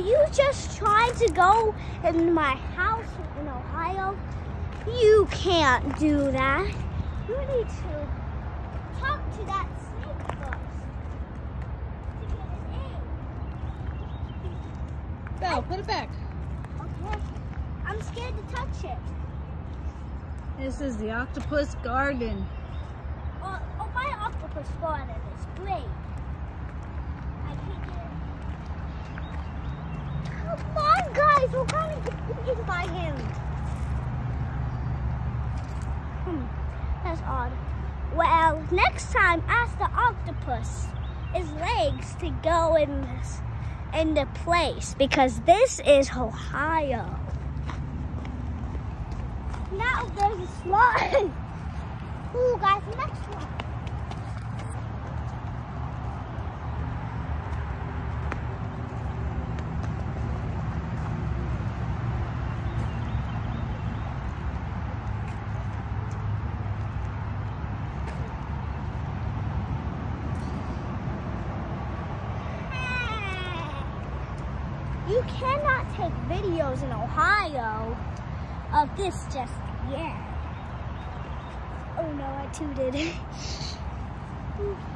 you just trying to go in my house in Ohio? You can't do that. You need to talk to that snake first to get it in. Belle, put it back. Okay. I'm scared to touch it. This is the octopus garden. Oh, my octopus garden is great. I can't get it. Come on, guys. We're going to get eaten by him. That's odd. Well, next time, ask the octopus his legs to go in the place because this is Ohio. Now there's a slide. Ooh, guys, next one. You cannot take videos in Ohio of this just yet. Oh no, I tooted.